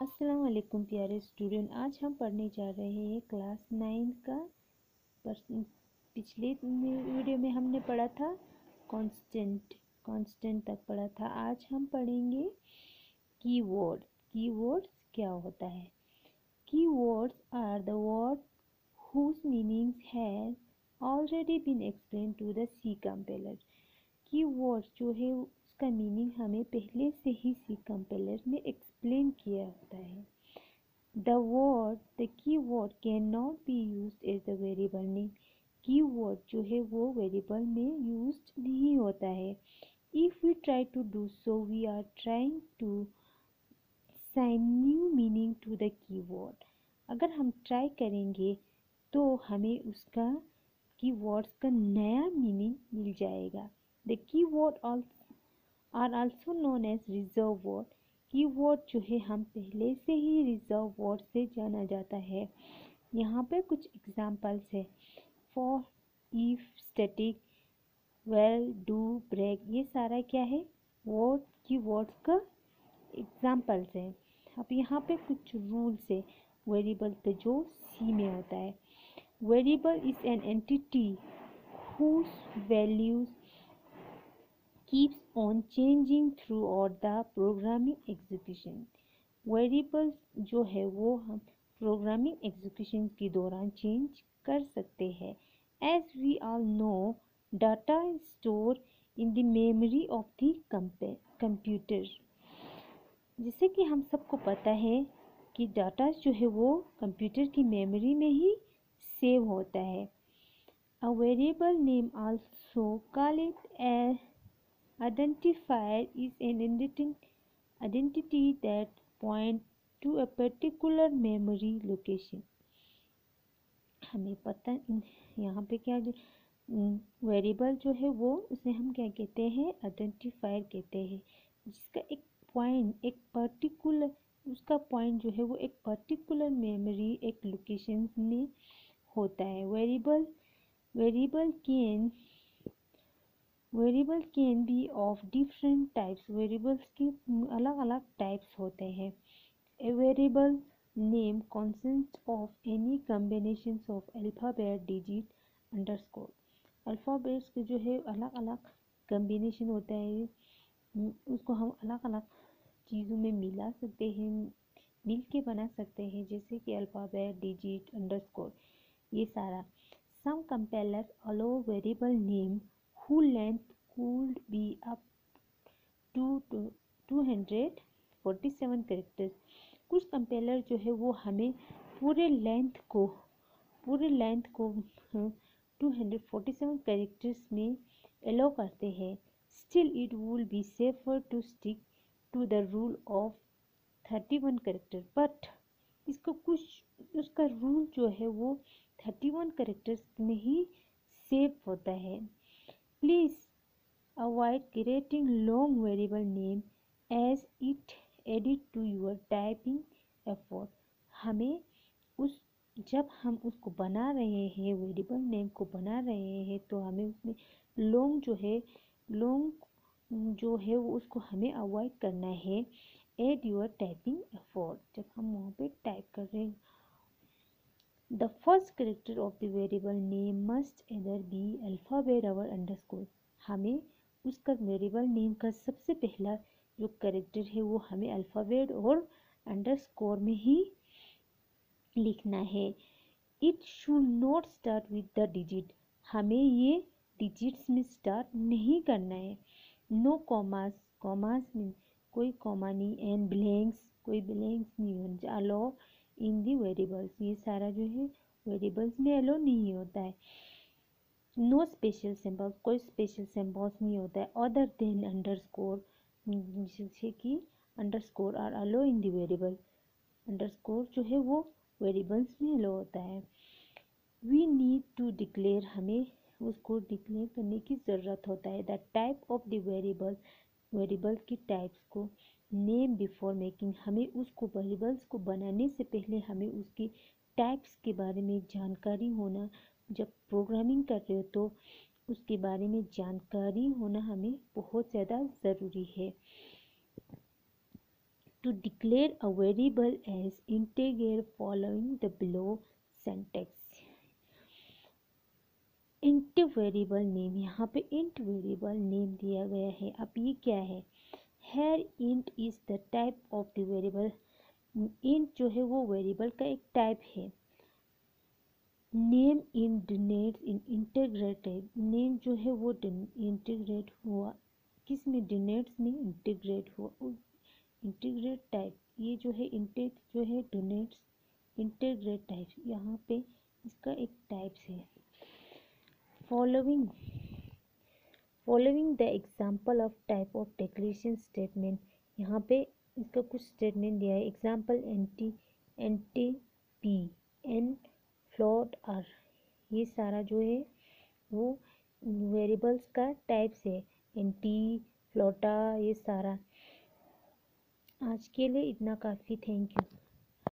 अस्सलाम वालेकुम प्यारे स्टूडेंट। आज हम पढ़ने जा रहे हैं क्लास 9 का। पिछले वीडियो में हमने पढ़ा था कांस्टेंट तक पढ़ा था। आज हम पढ़ेंगे कीवर्ड। कीवर्ड्स क्या होता है? Keywords are the word whose meanings has already been explained to the C compiler। Keyword जो है उसका मीनिंग हमें पहले से ही सी कंपाइलर में एक्सप्लेन किया होता है। The keyword can not be used as the variable name. Keyword जो है वो वेरिएबल में यूज्ड नहीं होता है। If we try to do so we are trying to sign new meaning to the keyword. अगर हम ट्राई करेंगे तो हमें उसका कीवर्ड्स का नया मीनिंग मिल जाएगा। The keyword are also known as reserve word. Keyword जो है हम पहले से ही रिजर्व वर्ड से जाना जाता है। यहाँ पे कुछ एग्जांपल्स है। For, if, static, while, do, break, ये सारा क्या है? वर्ड कीवर्ड्स का एग्जांपल्स है। अब यहाँ पे कुछ रूल्स है वेरिएबल पे जो सी में होता है। Variable is an entity whose values keeps on changing throughout the programming execution। Variable जो है वो हम प्रोग्रामिंग एग्जीक्यूशन के दौरान चेंज कर सकते हैं। As we all know, data store in the memory of the computer. जैसे कि हम सबको पता है कि डाटा जो है वो कंप्यूटर की मेमोरी में ही सेव होता है। A variable name, also call it an identifier, is an identity that point to a particular memory location। हमें पता यहाँ पे क्या जो वेरिएबल जो है वो उसे हम क्या कहते हैं? आइडेंटिफायर कहते हैं, जिसका एक पॉइंट, एक पर्टिकुलर, उसका पॉइंट जो है वो एक पर्टिकुलर मेमोरी, एक लोकेशन में होता है। Variable can be of different types. Variables के अलग अलग टाइप्स होते हैं। A variable name consist of any combination of alphabet, digit, underscore. Alphabets के जो है अलग अलग कॉम्बिनेशन होता है, उसको हम अलग अलग चीज़ों में मिला सकते हैं, मिल के बना सकते हैं, जैसे कि अल्फ़ाबेट, डिजिट, अंडरस्कोर, ये सारा। Some compilers allow variable name whose length could be up to 247 characters। कुछ कंपाइलर जो है वो हमें पूरे लेंथ को 247 कैरेक्टर्स में अलाउ करते हैं। Still it would be safer to stick to the rule of 31 character, but उसका रूल जो है वो 31 कैरेक्टर्स में ही सेव होता है। Please avoid creating long variable name as it added to your typing effort. हमें जब हम उसको बना रहे हैं, वेरिएबल नेम को बना रहे हैं, तो हमें उसमें लॉन्ग जो है वो उसको हमें अवॉइड करना है। एड योर टाइपिंग एफर्ट, जब हम वहाँ पे टाइप कर रहे हैं। The first character of the variable name must either be alphabet or underscore। हमें उसका वेरिएबल नेम का सबसे पहला जो कैरेक्टर है वो हमें अल्फ़ाबेट और अंडरस्कोर में ही लिखना है। It should not start with the digit। हमें ये डिजिट्स में स्टार्ट नहीं करना है। No commas, commas में कोई कॉमा नहीं, एंड ब्लैंक्स, कोई ब्लैंक्स नहीं होना अलाउ इन दी वेरिएबल्स। ये सारा जो है वेरिएबल्स में अलाउ नहीं होता है। नो स्पेशल सिंबल्स, कोई स्पेशल सिंबल्स नहीं होता है अदर देन अंडरस्कोर, जैसे कि underscore are allow in the variable. Underscore जो है वो वेरिएबल्स में अलाउ होता है। वी नीड टू डिक्लेयर, हमें उसको डिक्लेयर करने की ज़रूरत होता है। The type of the variable की टाइप्स को नेम बिफोर मेकिंग। हमें उसको वेरिएबल्स को बनाने से पहले हमें उसकी टाइप्स के बारे में जानकारी होना, जब प्रोग्रामिंग कर रहे हो तो उसके बारे में जानकारी होना हमें बहुत ज़्यादा ज़रूरी है। To declare a variable as integer following the below syntax. int variable name, यहाँ पे int वेरिएबल नेम दिया गया है। अब ये क्या है? here int is the type of the variable. int जो है वो वेरिएबल का एक टाइप है। Name in denotes in integrated, name जो है वो इंटीग्रेट हुआ, किस में? डिनोट्स में इंटीग्रेट हुआ, इंटीग्रेट टाइप। ये जो है इंटेग जो है डिनोट्स इंटीग्रेट टाइप, यहाँ पे इसका एक टाइप है। Following the example of type of declaration statement, यहाँ पे इसका कुछ स्टेटमेंट दिया है। Example int P N float R, ये सारा जो है वो वेरिएबल्स का टाइप्स है। एंटी फ्लोटा, ये सारा। आज के लिए इतना काफ़ी। Thank you.